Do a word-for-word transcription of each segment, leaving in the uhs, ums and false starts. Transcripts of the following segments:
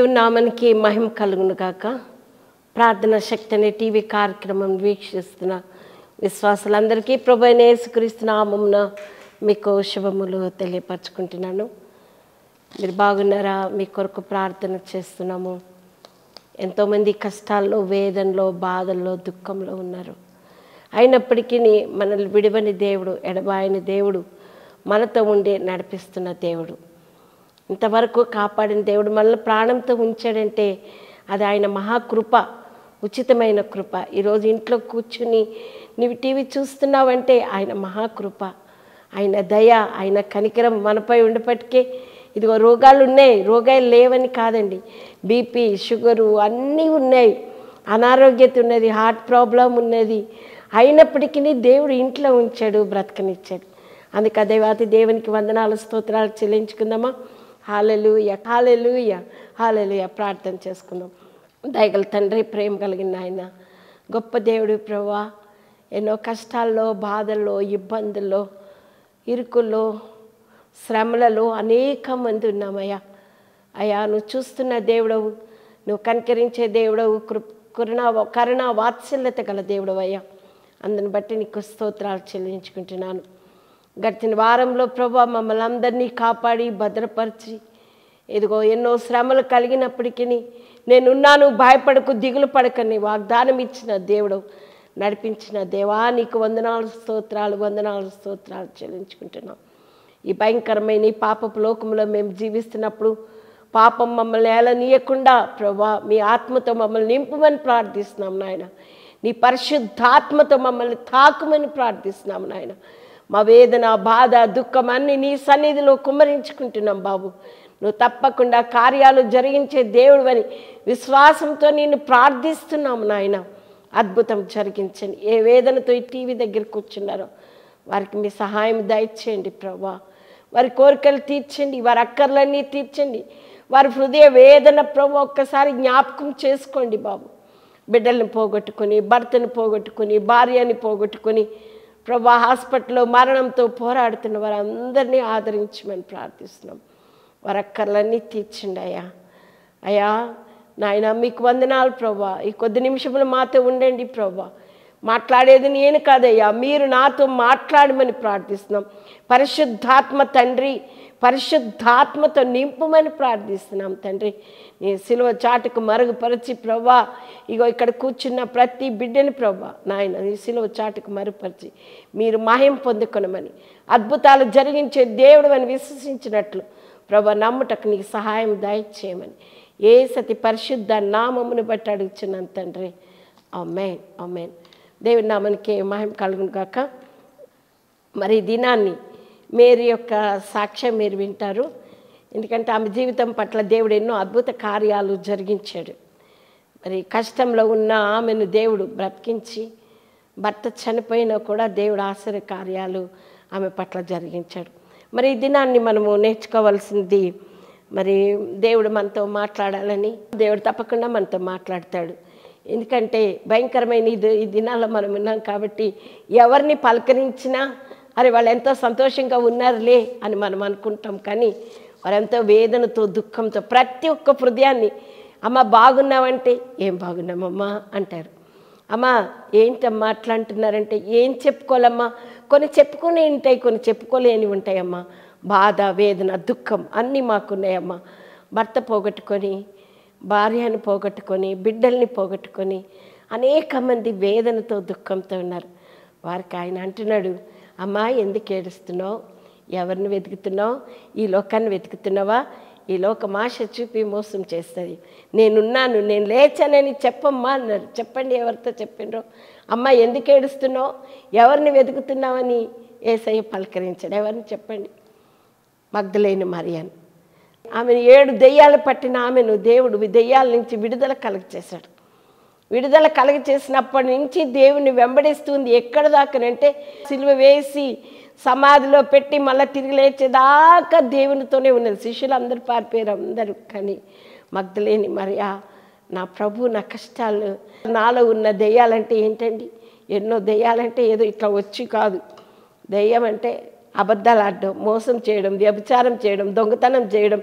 దేవుని నామానికి మహిమ కలుగును గాక. ప్రార్థన శక్తి అనే టీవీ కార్యక్రమం వీక్షిస్తున్న విశ్వాసులందరికీ ప్రభువైన యేసుక్రీస్తు నామమున మీకు శుభములు తెలియపరచుకుంటున్నాను. మీరు బాగున్నారా? మీ కొరకు ప్రార్థన చేస్తున్నాము. ఎంతోమంది కష్టాల్లో, వేదనలో, బాధల్లో, దుఃఖంలో ఉన్నారు. అయినప్పటికీ మనల్ని విడివని దేవుడు, ఎడబాయని దేవుడు, మనతో ఉండి నడిపిస్తున్న దేవుడు, ఇంతవరకు కాపాడిన దేవుడు మనల్ని ప్రాణంతో ఉంచాడంటే అది ఆయన మహాకృప, ఉచితమైన కృప. ఈరోజు ఇంట్లో కూర్చుని నీవు టీవీ చూస్తున్నావంటే ఆయన మహాకృప, ఆయన దయ, ఆయన కనికరం మనపై ఉండేప్పటికే ఇదిగో రోగాలు ఉన్నాయి. రోగాలు లేవని కాదండి, బీపీ, షుగరు అన్నీ ఉన్నాయి, అనారోగ్యత ఉన్నది, హార్ట్ ప్రాబ్లం ఉన్నది. అయినప్పటికీ దేవుడు ఇంట్లో ఉంచాడు, బ్రతకనిచ్చాడు. అందుకే దేవాతి దేవునికి వందనాలు, స్తోత్రాలు చెల్లించుకుందామా. హల్లెలూయా, హల్లెలూయా, హల్లెలూయా. ప్రార్థన చేసుకుందాం. దయగల తండ్రి, ప్రేమ కలిగిన ఆయన, గొప్ప దేవుడు ప్రభువా, ఎన్నో కష్టాల్లో, బాధల్లో, ఇబ్బందుల్లో, ఇరుకుల్లో, శ్రమలలో అనేక మంది ఉన్నామయ్యా. అయ్యా, నువ్వు చూస్తున్న దేవుడవు, నువ్వు కనికరించే దేవుడవు, కృ కరుణ కరుణ వాత్సల్యత గల దేవుడవు అయ్యా. అందుని బట్టి నీకు స్తోత్రాలు చెల్లించుకుంటున్నాను. గడిచిన వారంలో ప్రభువా మమ్మల్ని అందరినీ కాపాడి భద్రపరిచి ఇదిగో ఎన్నో శ్రమలు కలిగినప్పటికీ నేనున్నాను, భయపడకు, దిగులు పడకని వాగ్దానం ఇచ్చిన దేవుడు, నడిపించిన దేవా నీకు వందనాలు, స్తోత్రాలు, వందనాలు, స్తోత్రాలు చెల్లించుకుంటున్నాం. ఈ భయంకరమైన ఈ పాపపు లోకంలో మేము జీవిస్తున్నప్పుడు పాపం మమ్మల్ని ఏలనీయకుండా ప్రభువా మీ ఆత్మతో మమ్మల్ని నింపమని ప్రార్థిస్తున్నాం నాయన. నీ పరిశుద్ధాత్మతో మమ్మల్ని తాకుమని ప్రార్థిస్తున్నాం నాయన. మా వేదన, బాధ, దుఃఖం అన్నీ నీ సన్నిధిలో కుమ్మరించుకుంటున్నాం బాబు. నువ్వు తప్పకుండా కార్యాలు జరిగించే దేవుడు అని విశ్వాసంతో నేను ప్రార్థిస్తున్నాము నాయన. అద్భుతం జరిగించండి. ఏ వేదనతో ఈ టీవీ దగ్గర కూర్చున్నారో వారికి మీ సహాయం దయచేయండి ప్రభువా. వారి కోరికలు తీర్చండి, వారి అక్కర్లన్నీ తీర్చండి. వారి హృదయ వేదన ప్రభు ఒక్కసారి జ్ఞాపకం చేసుకోండి బాబు. బిడ్డల్ని పోగొట్టుకొని, భర్తను పోగొట్టుకొని, భార్యని పోగొట్టుకొని ప్రభా హాస్పిటల్లో మరణంతో పోరాడుతున్న వారందరినీ ఆదరించమని ప్రార్థిస్తున్నాం. వారి అక్కర్లన్నీ తీర్చండి అయ్యా. అయ్యా నాయన మీకు వందనాలు ప్రభా. ఈ కొద్ది నిమిషములు మాతో ఉండండి ప్రభా. మాట్లాడేది నేను కాదయ్యా, మీరు నాతో మాట్లాడమని ప్రార్థిస్తున్నాం. పరిశుద్ధాత్మ తండ్రి, పరిశుద్ధాత్మతో నింపమని ప్రార్థిస్తున్నాం తండ్రి. నీ సిలువ చాటుకు మరుగుపరిచి ప్రభా ఇగో ఇక్కడ కూర్చున్న ప్రతి బిడ్డని ప్రభా నాయన నీ సిలువ చాటుకు మరుగుపరిచి మీరు మహిమ పొందుకొనమని, అద్భుతాలు జరిగించే దేవుడు అని విశ్వసించినట్లు ప్రభా నమ్ముటకు నీకు సహాయం దయచేయమని ఏ సతి పరిశుద్ధ నామమును బట్టి అడుగుచున్నాను తండ్రి. ఆమేన్, ఆమేన్. దేవుని నామానికి మహిమ కలుగును గాక. మరి దినాన్ని మేరీ యొక్క సాక్ష్యం మీరు వింటారు. ఎందుకంటే ఆమె జీవితం పట్ల దేవుడు ఎన్నో అద్భుత కార్యాలు జరిగించాడు. మరి కష్టంలో ఉన్న ఆమెను దేవుడు బ్రతికించి, భర్త చనిపోయినా కూడా దేవుడు ఆశ్చర్య కార్యాలు ఆమె పట్ల జరిగించాడు. మరి ఈ దినాన్ని మనము నేర్చుకోవాల్సింది, మరి దేవుడు మనతో మాట్లాడాలని, దేవుడు తప్పకుండా మనతో మాట్లాడతాడు. ఎందుకంటే భయంకరమైన ఇది ఈ దినాల్లో మనం ఉన్నాం కాబట్టి ఎవరిని పలకరించినా అరే వాళ్ళు ఎంతో సంతోషంగా ఉన్నారులే అని మనం అనుకుంటాం. కానీ వారెంతో వేదనతో, దుఃఖంతో ప్రతి ఒక్క హృదయాన్ని అమ్మ బాగున్నావంటే ఏం బాగున్నామమ్మా అంటారు. అమ్మ ఏంటమ్మా అట్లా అంటున్నారంటే ఏం చెప్పుకోవాలమ్మా, కొన్ని చెప్పుకునే ఉంటాయి, కొన్ని చెప్పుకోలేని ఉంటాయమ్మా. బాధ, వేదన, దుఃఖం అన్నీ మాకున్నాయమ్మా. భర్త పోగొట్టుకొని, భార్యను పోగొట్టుకొని, బిడ్డల్ని పోగొట్టుకొని అనేక మంది వేదనతో, దుఃఖంతో ఉన్నారు. వారికి ఆయన అంటున్నాడు, అమ్మా ఎందుకు ఏడుస్తున్నావు, ఎవరిని వెతుకుతున్నావు, ఈ లోకాన్ని వెతుకుతున్నావా? ఈ లోకం ఆశ చూపి మోసం చేస్తుంది. నేనున్నాను, నేను లేచానని చెప్పమ్మా అన్నారు. చెప్పండి ఎవరితో చెప్పిండ్రో. అమ్మ ఎందుకు ఏడుస్తున్నావు, ఎవరిని వెతుకుతున్నావని యేసయ్య పలకరించాడు. ఎవరిని చెప్పండి? మగ్దలేని మరియను. ఆమెను ఏడు దెయ్యాలు పట్టిన ఆమెను దేవుడు దెయ్యాల నుంచి విడుదల కలుగచేశాడు. విడుదల కలుగ చేసినప్పటి నుంచి దేవుని వెంబడిస్తుంది. ఎక్కడ దాకానంటే సిలువ వేసి సమాధిలో పెట్టి మళ్ళీ తిరిగి లేచేదాకా దేవునితోనే ఉన్నది. శిష్యులు అందరూ పారిపోయారు అందరూ. కానీ మగ్దలేని మరియా, నా ప్రభు నా కష్టాలు, నాలో ఉన్న దెయ్యాలంటే ఏంటండి? ఎన్నో దెయ్యాలంటే ఏదో ఇట్లా వచ్చి కాదు. దెయ్యం అంటే అబద్ధాలు ఆడడం, మోసం చేయడం, వ్యభిచారం చేయడం, దొంగతనం చేయడం,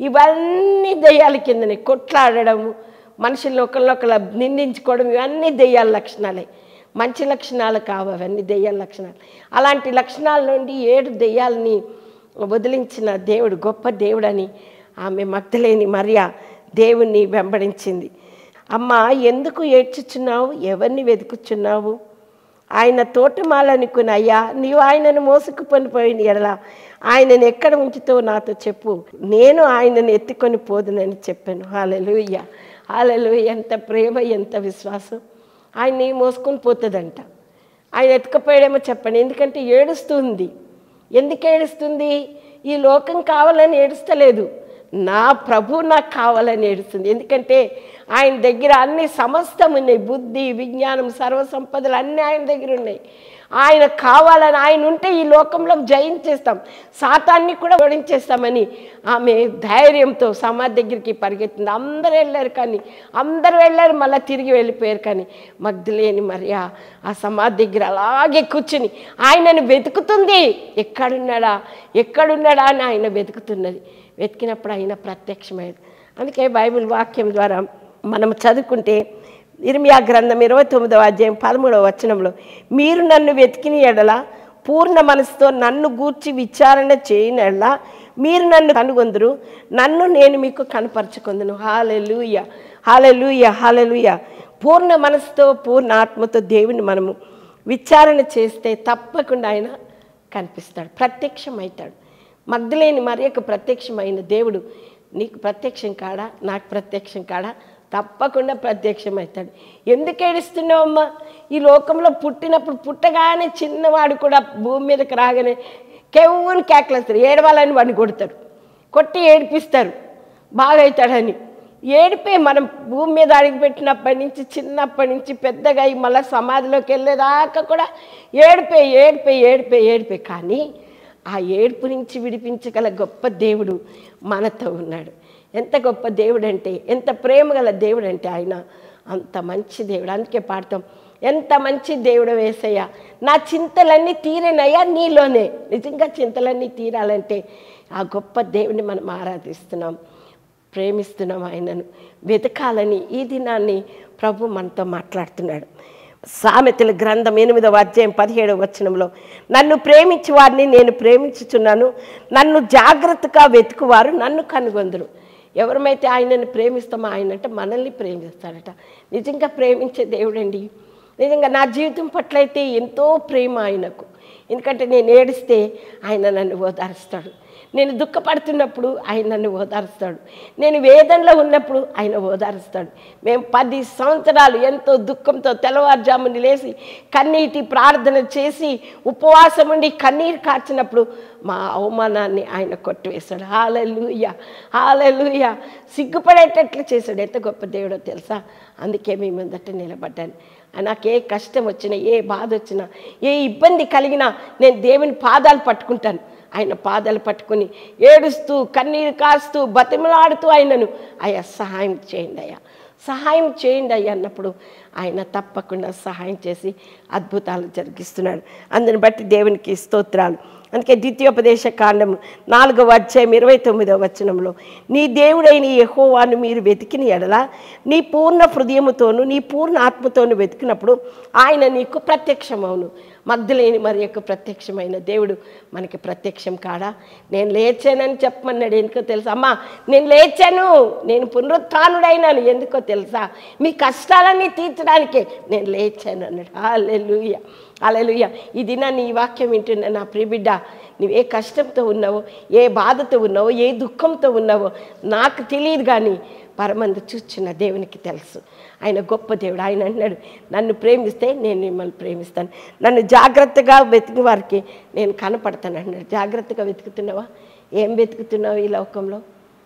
ఇవన్నీ దెయ్యాల కిందనే. కొట్లాడడం, మనుషుల్ని ఒకళ్ళొకళ్ళ నిందించుకోవడం, ఇవన్నీ దెయ్యాల లక్షణాలే. మంచి లక్షణాలు కావు అవన్నీ, దెయ్యాల లక్షణాలు. అలాంటి లక్షణాల నుండి ఏడు దెయ్యాలని వదిలించిన దేవుడు గొప్ప దేవుడని ఆమె మగ్దలేని మరియా దేవుణ్ణి వెంబడించింది. అమ్మ, ఎందుకు ఏడ్చుచున్నావు? ఎవరిని వెతుకుచున్నావు? ఆయన తోటమాలనుకుని, అయ్యా నీవు ఆయనను మోసుకుని పోయిన ఎడల ఆయనను ఎక్కడ ఉంచుతావు నాతో చెప్పు, నేను ఆయనను ఎత్తుకొని పోదునని చెప్పాను. హల్లెలూయా, హల్లెలూయా. ఎంత ప్రేమ, ఎంత విశ్వాసం. ఆయన్ని మోసుకొని పోతుందంట. ఆయన ఎత్తుకుపోయాడేమో చెప్పండి. ఎందుకంటే ఏడుస్తుంది. ఎందుకు ఏడుస్తుంది? ఈ లోకం కావాలని ఏడుస్తలేదు, నా ప్రభు నాకు కావాలని ఏడుస్తుంది. ఎందుకంటే ఆయన దగ్గర అన్ని సమస్తం ఉన్నాయి. బుద్ధి, విజ్ఞానం, సర్వసంపదలు అన్నీ ఆయన దగ్గర ఉన్నాయి. ఆయన కావాలని, ఆయన ఉంటే ఈ లోకంలో జయించేస్తాం, సాతాన్ని కూడా ఓడించేస్తామని ఆమె ధైర్యంతో సమాధి దగ్గరికి పరిగెత్తింది. అందరూ వెళ్ళారు కానీ, అందరూ వెళ్ళారు మళ్ళీ తిరిగి వెళ్ళిపోయారు. కానీ మగ్దలేని మరియా ఆ సమాధి దగ్గర అలాగే కూర్చుని ఆయనను వెతుకుతుంది. ఎక్కడున్నాడా ఎక్కడున్నాడా అని ఆయన వెతుకుతున్నది. వెతికినప్పుడు ఆయన ప్రత్యక్షమయ్యాడు. అందుకే బైబిల్ వాక్యం ద్వారా మనం చదువుకుంటే ఇర్మియా గ్రంథం ఇరవై తొమ్మిదవ అధ్యాయం పదమూడవ వచనంలో, మీరు నన్ను వెతికిన ఎడల పూర్ణ మనసుతో నన్ను గూర్చి విచారణ చేయని ఎడల మీరు నన్ను కనుగొందురు, నన్ను నేను మీకు కనపరచుకొందును. హల్లెలూయా, హల్లెలూయా, హల్లెలూయా. పూర్ణ మనసుతో పూర్ణ ఆత్మతో దేవుని మనము విచారణ చేస్తే తప్పకుండా ఆయన కనిపిస్తాడు, ప్రత్యక్షమవుతాడు. మగ్దలేని మరియకు ప్రత్యక్షమైన దేవుడు నీకు ప్రత్యక్షం కాడా? నాకు ప్రత్యక్షం కాడా? తప్పకుండా ప్రత్యక్షమవుతాడు. ఎందుకు ఏడుస్తున్నావమ్మా? ఈ లోకంలో పుట్టినప్పుడు పుట్టగానే చిన్నవాడు కూడా భూమి మీదకి రాగానే కెవ్వుని కేకలేస్తారు, ఏడవాలని వాడిని కొడతారు, కొట్టి ఏడిపిస్తారు బాగవుతాడని. ఏడిపే మనం భూమి మీద అడుగుపెట్టినప్పటి నుంచి, చిన్నప్పటి నుంచి పెద్దగా మళ్ళీ సమాధిలోకి వెళ్ళేదాకా కూడా ఏడిపే ఏడిపే ఏడిపే ఏడిపే కానీ ఆ ఏడుపు నుంచి విడిపించగల గొప్ప దేవుడు మనతో ఉన్నాడు. ఎంత గొప్ప దేవుడు అంటే, ఎంత ప్రేమ గల దేవుడు అంటే ఆయన అంత మంచి దేవుడు. అందుకే పాడతాం, ఎంత మంచి దేవుడు యేసయ్యా, నా చింతలన్నీ తీరేనయ్యా నీలోనే. నిజంగా చింతలన్నీ తీరాలంటే ఆ గొప్ప దేవుడిని మనం ఆరాధిస్తున్నాం, ప్రేమిస్తున్నాం, ఆయనను వెతకాలని ఈ దినాన్ని ప్రభు మనతో మాట్లాడుతున్నాడు. సామెతల గ్రంథం ఎనిమిదవ అధ్యాయం పదిహేడవ వచనంలో, నన్ను ప్రేమించి వారిని నేను ప్రేమించుచున్నాను, నన్ను జాగ్రత్తగా వెతుకువారు నన్ను కనుగొందురు. ఎవరమైతే ఆయనను ప్రేమిస్తామో ఆయన అంటే మనల్ని ప్రేమిస్తాడట. నిజంగా ప్రేమించే దేవుడండి. నిజంగా నా జీవితం పట్ల అయితే ఎంతో ప్రేమ ఆయనకు. ఎందుకంటే నేను ఏడిస్తే ఆయన నన్ను ఓదారుస్తాడు, నేను దుఃఖపడుతున్నప్పుడు ఆయన నన్ను ఓదారుస్తాడు, నేను వేదనలో ఉన్నప్పుడు ఆయన ఓదారుస్తాడు. మేము పది సంవత్సరాలు ఎంతో దుఃఖంతో తెల్లవారుజాముని లేచి కన్నీటి ప్రార్థన చేసి ఉపవాసం ఉండి కన్నీరు కార్చినప్పుడు మా అవమానాన్ని ఆయన కొట్టివేశాడు. హల్లెలూయా, హల్లెలూయా. సిగ్గుపడేటట్లు చేశాడు. ఎంత గొప్ప దేవుడో తెలుసా? అందుకే మీ ముందట నిలబడ్డాను. నాకు ఏ కష్టం వచ్చినా, ఏ బాధ వచ్చినా, ఏ ఇబ్బంది కలిగినా నేను దేవుని పాదాలు పట్టుకుంటాను. ఆయన పాదాలు పట్టుకుని ఏడుస్తూ కన్నీరు కాస్తూ బతిమలాడుతూ ఆయనను, అయ్యా సహాయం చేయండి, అయ్యా సహాయం చేయండి అయ్యా అన్నప్పుడు ఆయన తప్పకుండా సహాయం చేసి అద్భుతాలు జరిగిస్తున్నాడు. అందుని బట్టి దేవునికి స్తోత్రాలు. అందుకే ద్వితీయోపదేశ కాండం నాలుగవ అధ్యాయం ఇరవై తొమ్మిదవ వచనంలో, నీ దేవుడైన యెహోవాను మీరు వెతికిన ఎడల నీ పూర్ణ హృదయముతోను నీ పూర్ణ ఆత్మతోను వెతికినప్పుడు ఆయన నీకు ప్రత్యక్షమవును. మగ్దలేని మరియకు ప్రత్యక్షమైన దేవుడు మనకి ప్రత్యక్షం కాడా? నేను లేచానని చెప్పమన్నాడు. ఎందుకో తెలుసా? అమ్మా నేను లేచాను, నేను పునరుత్థానుడైనాను. ఎందుకో తెలుసా? మీ కష్టాలన్నీ తీర్చడానికే నేను లేచాను అన్నాడు. హల్లెలూయా, హల్లెలూయా. ఈ దినాన్ని ఈ వాక్యం వింటున్నా నా ప్రియబిడ్డ, నువ్వు ఏ కష్టంతో ఉన్నావో, ఏ బాధతో ఉన్నావో, ఏ దుఃఖంతో ఉన్నావో నాకు తెలియదు, కానీ పరమందు చూచున్న దేవునికి తెలుసు. ఆయన గొప్ప దేవుడు. ఆయన అన్నాడు, నన్ను ప్రేమిస్తే నేను మిమ్మల్ని ప్రేమిస్తాను, నన్ను జాగ్రత్తగా వెతికి వారికి నేను కనపడతాను అన్నాడు. జాగ్రత్తగా వెతుకుతున్నావా? ఏం వెతుకుతున్నావు ఈ లోకంలో?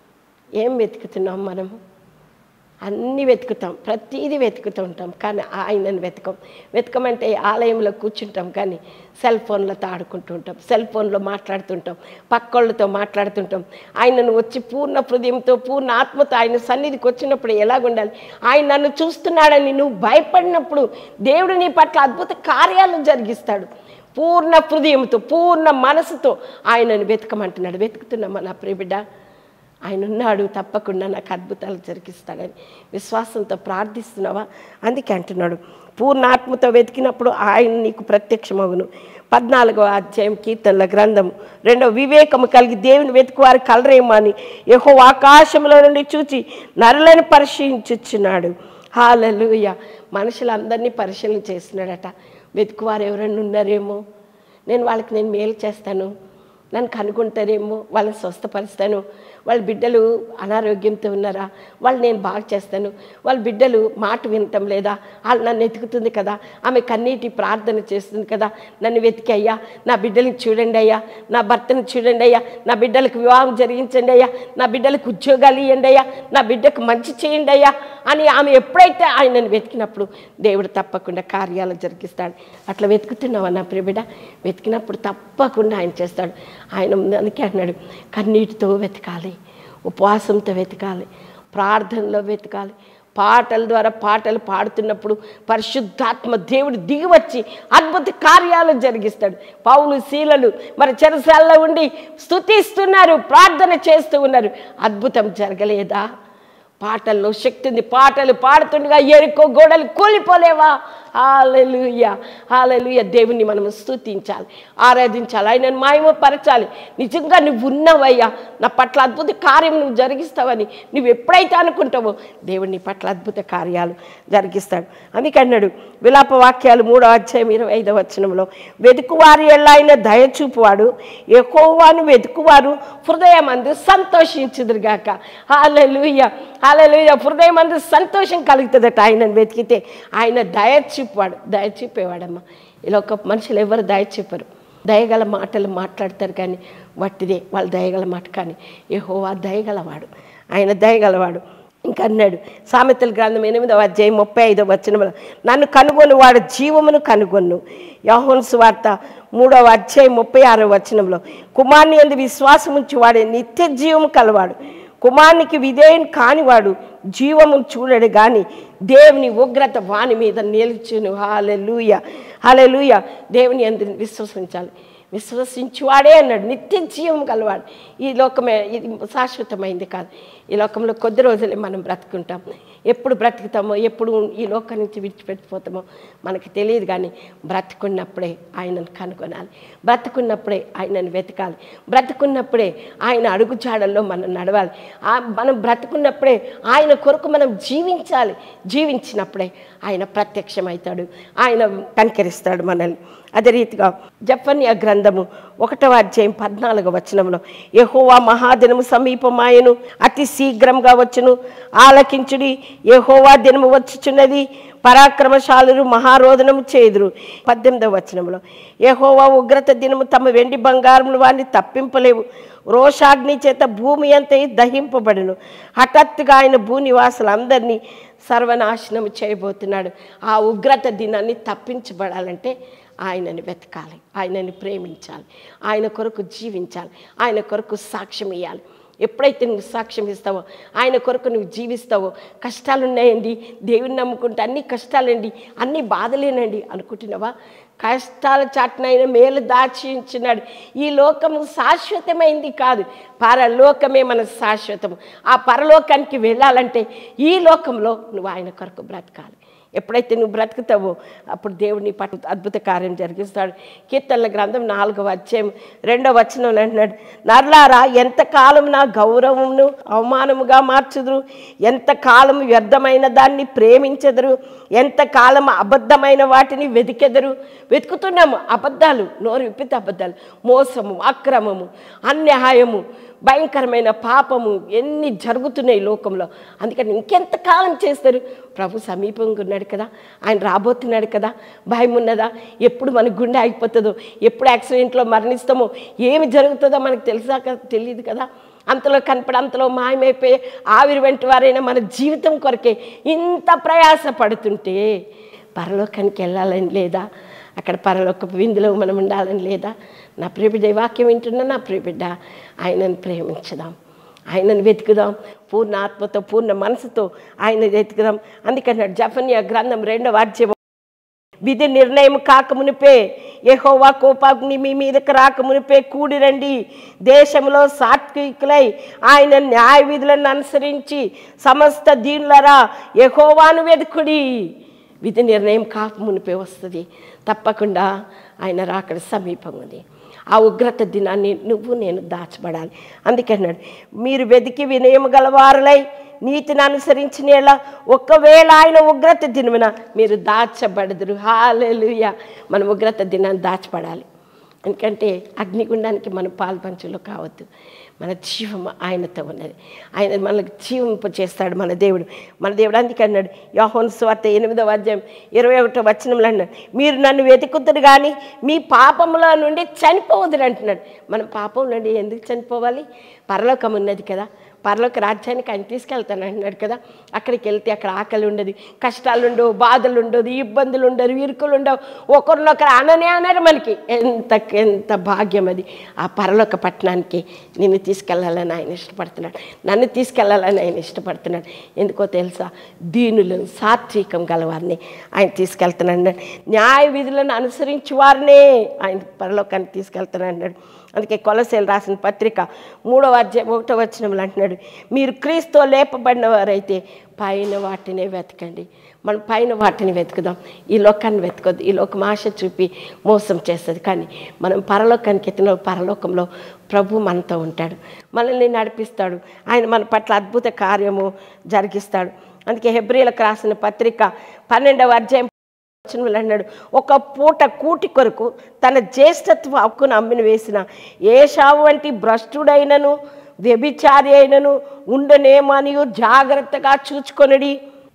ఏం వెతుకుతున్నాం మనము? అన్నీ వెతుకుతాం, ప్రతీది వెతుకుతూ ఉంటాం, కానీ ఆయనను వెతకం. వెతకమంటే ఆలయంలో కూర్చుంటాం, కానీ సెల్ ఫోన్లతో ఆడుకుంటూ ఉంటాం, సెల్ ఫోన్లో మాట్లాడుతుంటాం, పక్కోళ్ళతో మాట్లాడుతుంటాం. ఆయనను వచ్చి పూర్ణ హృదయంతో పూర్ణ ఆత్మతో ఆయన సన్నిధికి వచ్చినప్పుడు ఎలాగుండాలి? ఆయన నన్ను చూస్తున్నాడని నువ్వు భయపడినప్పుడు దేవుడు నీ పట్ల అద్భుత కార్యాలు జరిగిస్తాడు. పూర్ణ హృదయంతో పూర్ణ మనసుతో ఆయనను వెతకమంటున్నాడు. వెతుకుతున్నామా నా ప్రియబిడ్డ? ఆయన ఉన్నాడు, తప్పకుండా నాకు అద్భుతాలు జరిగిస్తాడని విశ్వాసంతో ప్రార్థిస్తున్నావా? అందుకే అంటున్నాడు, పూర్ణాత్మతో వెతికినప్పుడు ఆయన నీకు ప్రత్యక్షమగును. పద్నాలుగవ అధ్యాయం కీర్తనల గ్రంథము రెండవ వివేకము కలిగి దేవుని వెతుకువారు కలరేమో అని యెహోవా ఆకాశంలో నుండి చూచి నరులను పరిశీలించుచున్నాడు. హల్లెలూయా. మనుషులందరినీ పరిశీలన చేస్తున్నాడట. వెతుకువారు ఎవరైనా ఉన్నారేమో, నేను వాళ్ళకి నేను మేలు చేస్తాను, నన్ను కనుగొంటారేమో, వాళ్ళని స్వస్థపరుస్తాను, వాళ్ళ బిడ్డలు అనారోగ్యంతో ఉన్నారా, వాళ్ళు నేను బాగా చేస్తాను, వాళ్ళ బిడ్డలు మాట వినటం లేదా, వాళ్ళు నన్ను వెతుకుతుంది కదా, ఆమె కన్నీటి ప్రార్థన చేస్తుంది కదా, నన్ను వెతికి అయ్యా నా బిడ్డలకు చూడండి అయ్యా, నా భర్తను చూడండి అయ్యా, నా బిడ్డలకు వివాహం జరిగించండి అయ్యా, నా బిడ్డలకు ఉద్యోగాలు ఇవ్వండి అయ్యా, నా బిడ్డకు మంచి చేయండి అయ్యా అని ఆమె ఎప్పుడైతే ఆయనను వెతికినప్పుడు దేవుడు తప్పకుండా కార్యాలు జరిగిస్తాడు. అట్లా వెతుకుతున్నావా నా ప్రియబిడ్డ? వెతికినప్పుడు తప్పకుండా ఆయన చేస్తాడు. ఆయన అందుకే అన్నాడు, కన్నీటితో వెతకాలి, ఉపవాసంతో వెతకాలి, ప్రార్థనలో వెతకాలి. పాటల ద్వారా పాటలు పాడుతున్నప్పుడు పరిశుద్ధాత్మ దేవుడు దిగివచ్చి అద్భుత కార్యాలు జరిగిస్తాడు. పౌలు శీలలు మరి చెరసాలలో ఉండి స్తుతిస్తున్నారు, ప్రార్థన చేస్తూ ఉన్నారు. అద్భుతం జరగలేదా? పాటల్లో శక్తి ఉంది. పాటలు పాడుతుండగా ఎరుకో గోడలు కూలిపోలేవా? హల్లెలూయా, హల్లెలూయా. దేవుణ్ణి మనం స్తుతించాలి, ఆరాధించాలి, ఆయనను మహిమపరచాలి. నిజంగా నువ్వు ఉన్నావయ్యా, నా పట్ల అద్భుత కార్యం నువ్వు జరిగిస్తావని నువ్వు ఎప్పుడైతే అనుకుంటావో దేవుని పట్ల అద్భుత కార్యాలు జరిగిస్తాడు. అందుకన్నాడు విలాప వాక్యాలు మూడో అధ్యాయం ఇరవై ఐదవ వచనంలో, వెతుకువారి ఎల్ల ఆయన దయచూపువాడు, యెహోవాను వెతుకువారు హృదయమందు సంతోషించుదురుగాక. హల్లెలూయా, హల్లెలూయా. హృదయమందు సంతోషం కలుగుతుందట ఆయనను వెతికితే. ఆయన దయ చూపేవాడు, దయ చూపేవాడమ్మా. ఇలా ఒక మనుషులు ఎవరు దయ చూపరు. దయగల మాటలు మాట్లాడతారు కానీ వట్టిదే వాళ్ళు దయగల మాట. కానీ యెహోవా దయగలవాడు, ఆయన దయగలవాడు. ఇంకా అన్నాడు సామెతల గ్రంథం ఎనిమిదవ అధ్యాయం ముప్పై ఐదవ వచనంలో, నన్ను కనుగొని వాడు జీవమును కనుగొన్ను. యోహాను సువార్త మూడవ అధ్యాయం ముప్పై ఆరవ వచనంలో, కుమారుని యందు విశ్వాసం ఉంచి వాడే నిత్య జీవము కలవాడు. కుమారునికి విధేయం కానివాడు జీవము చూడడు కానీ దేవుని ఉగ్రత వాని మీద నిలుచును. హల్లెలూయా, హల్లెలూయా. దేవుని యందు విశ్వసించాలి. విశ్వసించువాడే అన్నాడు నిత్య జీవం కలవాడు. ఈ లోకమే ఇది శాశ్వతమైంది కాదు. ఈ లోకంలో కొద్ది రోజులే మనం బ్రతుకుంటాం. ఎప్పుడు బ్రతుకుతామో, ఎప్పుడు ఈ లోకం నుంచి విడిచిపెట్టిపోతామో మనకి తెలియదు. కానీ బ్రతుకున్నప్పుడే ఆయనను కనుగొనాలి, బ్రతుకున్నప్పుడే ఆయనను వెతకాలి, బ్రతుకున్నప్పుడే ఆయన అడుగుజాడల్లో మనం నడవాలి. మనం బ్రతుకున్నప్పుడే ఆయన కొరకు మనం జీవించాలి. జీవించినప్పుడే ఆయన ప్రత్యక్షమవుతాడు, ఆయన కనికరిస్తాడు మనల్ని. అదే రీతిగా జెఫన్యా గ్రంథము ఒకటవ అధ్యాయం పద్నాలుగవ వచనంలో, యెహోవా మహాదినము సమీపమాయను, అతి శీఘ్రంగా వచ్చును, ఆలకించుడి, యెహోవా దినము వచ్చుచున్నది, పరాక్రమశాలురు మహారోదనము చేదురు. పద్దెనిమిదవ వచనంలో, యెహోవా ఉగ్రత దినము తమ వెండి బంగారములు వారిని తప్పింపలేవు, రోషాగ్ని చేత భూమి అంతా దహింపబడును. హఠాత్తుగా ఆయన భూనివాసులందరినీ సర్వనాశనం చేయబోతున్నాడు. ఆ ఉగ్రత దినాన్ని తప్పించబడాలంటే ఆయనని వెతకాలి, ఆయనని ప్రేమించాలి, ఆయన కొరకు జీవించాలి, ఆయన కొరకు సాక్ష్యం ఇవ్వాలి. ఎప్పుడైతే నువ్వు సాక్ష్యం ఇస్తావో, ఆయన కొరకు నువ్వు జీవిస్తావో, కష్టాలు ఉన్నాయండి, దేవుని నమ్ముకుంటే అన్ని కష్టాలండి, అన్ని బాధలేనండి అనుకుంటున్నావా? కష్టాల చాటునైనా మేలు దాచించున్నాడు. ఈ లోకము శాశ్వతమైంది కాదు, పరలోకమే మన శాశ్వతము. ఆ పరలోకానికి వెళ్ళాలంటే ఈ లోకంలో నువ్వు ఆయన కొరకు బ్రతకాలి. ఎప్పుడైతే నువ్వు బ్రతుకుతావో అప్పుడు దేవుడిని పట్ల అద్భుత కార్యం జరిగిస్తాడు. కీర్తనల గ్రంథం నాలుగవ అధ్యాయం రెండవ వచనం అంటున్నాడు, నర్లారా ఎంతకాలం నా గౌరవమును అవమానముగా మార్చుదురు, ఎంతకాలం వ్యర్థమైన దాన్ని ప్రేమించెదరు, ఎంతకాలం అబద్ధమైన వాటిని వెతికెదరు. వెతుకుతున్నాము అబద్ధాలు, నోరు విప్పితే అబద్ధాలు, మోసము, అక్రమము, అన్యాయము, భయంకరమైన పాపము ఎన్ని జరుగుతున్నాయి లోకంలో. అందుకని ఇంకెంతకాలం చేస్తారు? ప్రభు సమీపంగా ఉన్నాడు కదా, ఆయన రాబోతున్నాడు కదా. భయం ఉన్నదా? ఎప్పుడు మన గుండె ఆగిపోతుందో, ఎప్పుడు యాక్సిడెంట్లో మరణిస్తామో, ఏమి జరుగుతుందో మనకు తెలుసాక తెలియదు కదా. అంతలో కనపడి అంతలో మాయమైపోయి ఆవిరి వెంట వారైనా మన జీవితం కొరకే ఇంత ప్రయాస పడుతుంటే పరలోకానికి వెళ్ళాలని లేదా? అక్కడ పరలోకపు విందులో మనం ఉండాలని లేదా? నా ప్రియబిడ్డ వాక్యం వింటున్నా నా ప్రియబిడ్డ, ఆయనను ప్రేమించుదాం, ఆయనను వెతుకుదాం, పూర్ణ ఆత్మతో పూర్ణ మనసుతో ఆయన వెతుకుదాం. అందుకన్నాడు జెఫన్యా గ్రంథం రెండవ అధ్యాయం విధి నిర్ణయం కాకమునిపే, యెహోవా కోపాగ్ని మీ మీదకి రాకమునిపే కూడి రండి. దేశంలో సాత్వికులై ఆయన న్యాయ విధులను అనుసరించి సమస్త దీనులరా యెహోవాను వెదుకుడి. విధి నిర్ణయం కాకమునిపే వస్తుంది, తప్పకుండా ఆయన రాకడ సమీపంగా ఉంది. ఆ ఉగ్రత దినాన్ని నువ్వు నేను దాచబడాలి. అందుకన్నాడు, మీరు వెతికి వినయం గలవారులై నీతిని అనుసరించిన ఒకవేళ ఆయన ఉగ్రత దినమున మీరు దాచబడదురు. హల్లెలూయా. మనం ఉగ్రత దినాన్ని దాచబడాలి. ఎందుకంటే అగ్నిగుండానికి మనం పాల్పంచులో కావద్దు. మన జీవం ఆయనతో ఉన్నది. ఆయన మనకు జీవింపు చేస్తాడు మన దేవుడు. మన దేవుడు అందుకే అన్నాడు యోహాను సువార్త ఎనిమిదవ అధ్యాయం ఇరవై ఒకటో వచనంలో అన్నాడు, మీరు నన్ను వెతుకుతురు కానీ మీ పాపముల నుండి చనిపోవద్దు అంటున్నాడు. మనం పాపం నుండి ఎందుకు చనిపోవాలి? పరలోకం ఉన్నది కదా, పరలోక రాజ్యానికి ఆయన తీసుకెళ్తాను అంటున్నాడు కదా. అక్కడికి వెళ్తే అక్కడ ఆకలి ఉండదు, కష్టాలు ఉండవు, బాధలు ఉండదు, ఇబ్బందులు ఉండవు, ఇరుకులు ఉండవు. ఒకరినొకరు అననే అన్నారు మనకి. ఎంత ఎంత భాగ్యం అది. ఆ పరలోక పట్టణానికి నిన్ను తీసుకెళ్ళాలని ఆయన ఇష్టపడుతున్నాడు, నన్ను తీసుకెళ్ళాలని ఆయన ఇష్టపడుతున్నాడు. ఎందుకో తెలుసా? దీనులను సాత్వికం గలవారిని ఆయన తీసుకెళ్తున్నాడు. న్యాయ విధులను అనుసరించి వారినే ఆయన పరలోకానికి తీసుకెళ్తున్నాడు అన్నాడు. అందుకే కొలస్సీయులకు రాసిన పత్రిక మూడవ అధ్యాయం ఒకటో వచనంలో అంటున్నాడు, మీరు క్రీస్తుతో లేపబడిన వారైతే పైన వాటినే వెతకండి. మనం పైన వాటిని వెతుకుదాం, ఈ లోకాన్ని వెతకొద్దు. ఈ లోకం ఆశ చూపి మోసం చేస్తుంది. కానీ మనం పరలోకానికి ఎత్తిన పరలోకంలో ప్రభు మనతో ఉంటాడు, మనల్ని నడిపిస్తాడు. ఆయన మన పట్ల అద్భుత కార్యము జరిగిస్తాడు. అందుకే హెబ్రీయులకు రాసిన పత్రిక పన్నెండవ అధ్యాయం అన్నాడు, ఒక పూట కూటి కొరకు తన జ్యేష్ఠత్వ హక్కును అమ్మిని వేసిన ఏశావు వంటి భ్రష్టుడైనను వ్యభిచారి అయినను ఉండనేమనియు జాగ్రత్తగా చూచుకొనుడి.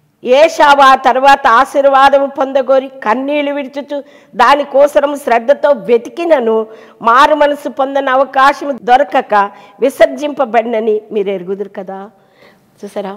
ఏశావు ఆ తర్వాత ఆశీర్వాదము పొందగోరి కన్నీళ్లు విడుచుచు దానికోసరం శ్రద్ధతో వెతికినను మారు మనసు పొందని అవకాశం దొరకక విసర్జింపబడినని మీరు ఎరుగుదురు కదా. చూసారా,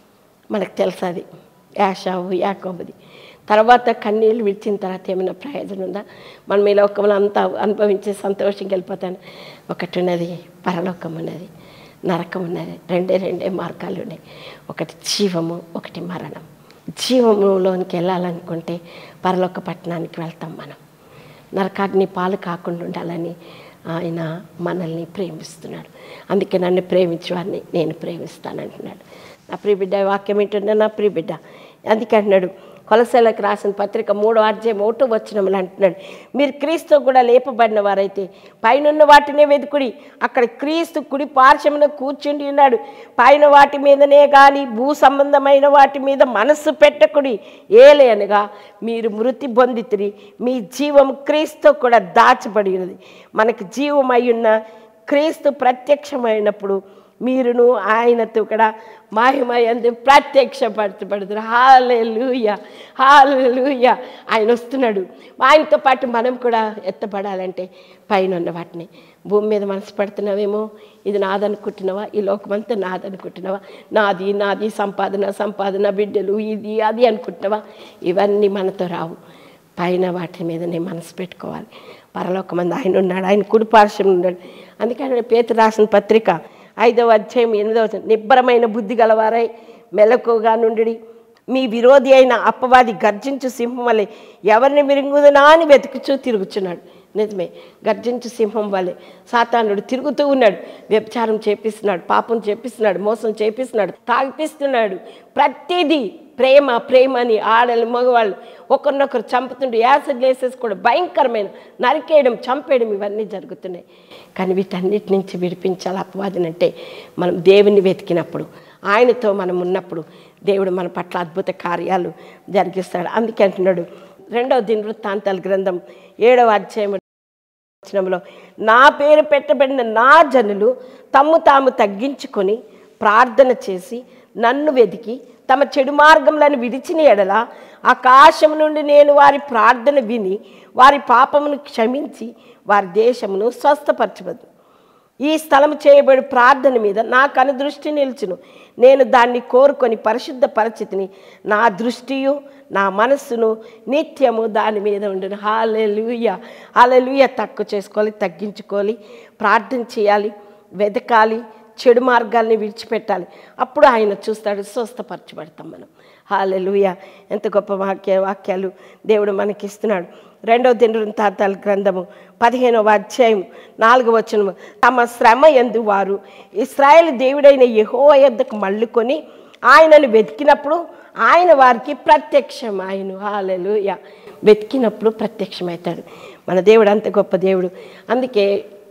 మనకు తెలుసు అది ఏశావు యాకోబుది. తర్వాత కన్నీళ్ళు విడిచిన తర్వాత ఏమైనా ప్రయోజనం ఉందా? మనం ఈ లోకంలో అంతా అనుభవించే సంతోషంకి వెళ్ళిపోతాను. ఒకటి ఉన్నది పరలోకం ఉన్నది, నరకం ఉన్నది. రెండే రెండే మార్గాలు ఉన్నాయి, ఒకటి జీవము, ఒకటి మరణం. జీవములోనికి వెళ్ళాలనుకుంటే పరలోక పట్టణానికి వెళ్తాం మనం. నరకాగ్ని పాలు కాకుండా ఉండాలని ఆయన మనల్ని ప్రేమిస్తున్నాడు. అందుకే నన్ను ప్రేమించే వారిని నేను ప్రేమిస్తానంటున్నాడు. నా ప్రియ బిడ్డ, వాక్యం ఏంటంటే నా ప్రియ బిడ్డ. అందుకే అంటున్నాడు కొలస్సీయులకు రాసిన పత్రిక మూడో అధ్యాయం ఒకటో వచనంలో అంటున్నాడు, మీరు క్రీస్తు కూడా లేపబడిన వారైతే పైనున్న వాటినే వెతుకుడి. అక్కడ క్రీస్తు కుడి పార్శ్వమున కూర్చుండి ఉన్నాడు. పైన వాటి మీదనే కానీ భూ సంబంధమైన వాటి మీద మనస్సు పెట్టకుడి. ఏలే అనగా మీరు మృతి పొందితిరి, మీ జీవం క్రీస్తు కూడా దాచబడి ఉన్నది. మనకు జీవం అయ్యున్న క్రీస్తు ప్రత్యక్షమైనప్పుడు మీరును ఆయనతో కూడా మహిమయందు ప్రత్యక్షపరచబడుతున్నారు. హల్లెలూయా, హల్లెలూయా. ఆయన వస్తున్నాడు. ఆయనతో పాటు మనం కూడా ఎత్తబడాలంటే పైన ఉన్న వాటిని. భూమి మీద మనసు పడుతున్నావేమో, ఇది నాదనుకుంటున్నావా? ఈ లోకమంతా నాదనుకుంటున్నావా? నాది నాది సంపాదన సంపాదన బిడ్డలు ఇది అది అనుకుంటున్నావా? ఇవన్నీ మనతో రావు. పైన వాటి మీదనే మనసు పెట్టుకోవాలి. పరలోకమంది ఆయన ఉన్నాడు, ఆయన కుడి పార్శ్వం ఉన్నాడు. అందుకని పేతురు రాసిన పత్రిక ఐదవ అధ్యాయం ఎనిమిదవ, నిబ్బరమైన బుద్ధి గలవారై మెలకుగా నుండి మీ విరోధి అయిన అపవాది గర్జించు సింహం వలె ఎవరిని మిరుగుదనా అని వెతుకుచూ తిరుగుచున్నాడు. నిజమే, గర్జించు సింహం వలె సాతానుడు తిరుగుతూ ఉన్నాడు. వ్యభిచారం చేపిస్తున్నాడు, పాపం చేపిస్తున్నాడు, మోసం చేపిస్తున్నాడు, తాగిపిస్తున్నాడు. ప్రతిదీ ప్రేమ ప్రేమ అని ఆడలు మగవాళ్ళు ఒకరినొకరు చంపుతుండే, యాసిడ్ వేసేసి కూడా భయంకరమైన నరికేయడం, చంపేయడం ఇవన్నీ జరుగుతున్నాయి. కానీ వీటన్నిటి నుంచి విడిపించాలి అపవాదిని. అంటే మనం దేవుని వెతికినప్పుడు, ఆయనతో మనం ఉన్నప్పుడు దేవుడు మన పట్ల అద్భుత కార్యాలు జరిగిస్తాడు. అందుకే అంటున్నాడు రెండవ దినవృత్తాంతాల గ్రంథం ఏడవ అధ్యాయం వచనంలో, నా పేరు పెట్టబడిన నా జనులు తమ్ము తాము తగ్గించుకొని ప్రార్థన చేసి నన్ను వెతికి తమ చెడు మార్గములను విడిచిన ఎడల ఆకాశం నుండి నేను వారి ప్రార్థన విని వారి పాపమును క్షమించి వారి దేశమును స్వస్థపరచబడు. ఈ స్థలము చేయబడి ప్రార్థన మీద నా కనుదృష్టి నిలుచును. నేను దాన్ని కోరుకొని పరిశుద్ధ పరిస్థితిని నా దృష్టియు నా మనస్సును నిత్యము దాని మీద ఉండును. హల్లెలూయా, హల్లెలూయా. తక్కువ చేసుకోవాలి, తగ్గించుకోవాలి, ప్రార్థన చేయాలి, వెతకాలి, చెడు మార్గాల్ని విడిచిపెట్టాలి. అప్పుడు ఆయన చూస్తాడు, స్వస్థపరచబడతాం మనం. హల్లెలూయా. ఎంత గొప్ప వాక్య వాక్యాలు దేవుడు మనకిస్తున్నాడు. రెండవ దినవృత్తాంతాల గ్రంథము పదిహేనవ అధ్యాయం నాలుగవ వచనము, తమ శ్రమ యందు వారు ఇశ్రాయేలు దేవుడైన యెహోవా యొద్దకు మళ్ళుకొని ఆయనను వెతికినప్పుడు ఆయన వారికి ప్రత్యక్షమాయను. హల్లెలూయా. వెతికినప్పుడు ప్రత్యక్షమవుతాడు మన దేవుడు. అంత గొప్ప దేవుడు. అందుకే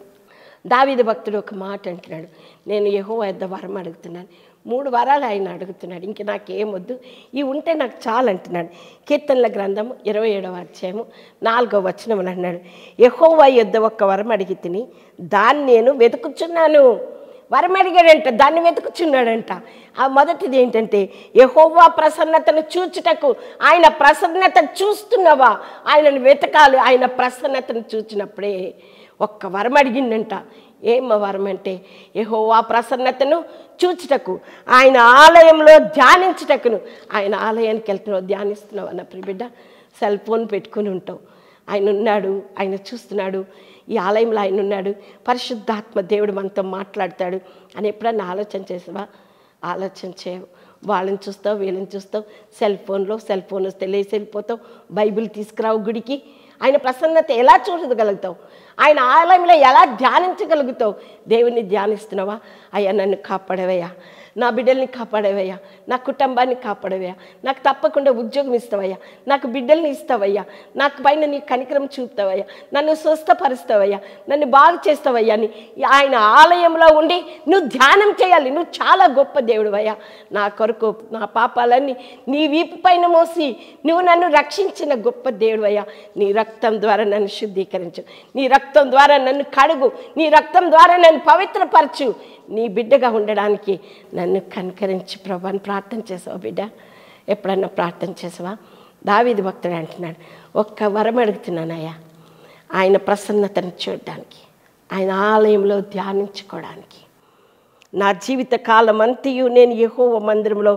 దావీదు భక్తుడు ఒక మాట అంటున్నాడు, నేను యెహోవా యొద్ద వరం అడుగుతున్నాను. మూడు వరాలు ఆయన అడుగుతున్నాడు, ఇంక నాకేమొద్దు, ఇవి ఉంటే నాకు చాలు అంటున్నాడు. కీర్తనల గ్రంథము ఇరవై ఏడవ అధ్యాయము నాలుగవ వచనం అన్నాడు, యెహోవా యొద్ద ఒక్క వరం అడిగి తిని దాన్ని నేను వెతుకుచున్నాను. వరం అడిగాడంట, దాన్ని వెతుకుచున్నాడంట. ఆ మొదటిది ఏంటంటే యెహోవా ప్రసన్నతను చూచుటకు. ఆయన ప్రసన్నత చూస్తున్నావా? ఆయనను వెతకాలి. ఆయన ప్రసన్నతను చూచినప్పుడే ఒక్క వరం అడిగిందంట. ఏం వరం అంటే యెహోవా ప్రసన్నతను చూచుటకు, ఆయన ఆలయంలో ధ్యానించుటకును. ఆయన ఆలయానికి వెళ్తున్నావు, ధ్యానిస్తున్నావు అన్న ప్రియబిడ్డ, సెల్ ఫోన్ పెట్టుకుని ఉంటావు. ఆయన ఉన్నాడు, ఆయన చూస్తున్నాడు, ఈ ఆలయంలో ఆయన ఉన్నాడు, పరిశుద్ధాత్మ దేవుడు మనతో మాట్లాడతాడు అని ఎప్పుడన్నా ఆలోచన చేసావా? ఆలోచన చేయవు. వాళ్ళని చూస్తావు, వీళ్ళని చూస్తావు, సెల్ ఫోన్లో సెల్ ఫోన్ వస్తే లేచి వెళ్ళిపోతావు. బైబిల్ తీసుకురావు గుడికి. ఆయన ప్రసన్నత ఎలా చూడగలుగుతావు? ఆయన ఆలయంలో ఎలా ధ్యానించగలుగుతావు? దేవుని ధ్యానిస్తున్నావా? అయ్యా నన్ను కాపాడవయ్యా, నా బిడ్డల్ని కాపాడవయ్యా, నా కుటుంబాన్ని కాపాడవయ్యా, నాకు తప్పకుండా ఉద్యోగం ఇస్తావయ్యా, నాకు బిడ్డల్ని ఇస్తావయ్యా, నాకు పైన నీ కనికరం చూపుతావయ్యా, నన్ను స్వస్థపరుస్తావయ్యా, నన్ను బాగు చేస్తావయ్యా అని ఆయన ఆలయంలో ఉండి నువ్వు ధ్యానం చేయాలి. నువ్వు చాలా గొప్ప దేవుడు అయ్యా. నా కొరకు నా పాపాలన్నీ నీ వీపు పైన మోసి నువ్వు నన్ను రక్షించిన గొప్ప దేవుడు అయ్యా. నీ రక్తం ద్వారా నన్ను శుద్ధీకరించు, నీ రక్తం ద్వారా నన్ను కడుగు, నీ రక్తం ద్వారా నన్ను పవిత్రపరచు, నీ బిడ్డగా ఉండడానికి నన్ను కనికరించి ప్రభు అని ప్రార్థన చేసావా బిడ్డ? ఎప్పుడన్నా ప్రార్థన చేసావా? దావీదు భక్తుడు అంటున్నాడు, ఒక్క వరం అడుగుతున్నానయ్యా, ఆయన ప్రసన్నతను చూడడానికి, ఆయన ఆలయంలో ధ్యానించుకోవడానికి. నా జీవిత కాలం అంతయు నేను యెహోవా మందిరంలో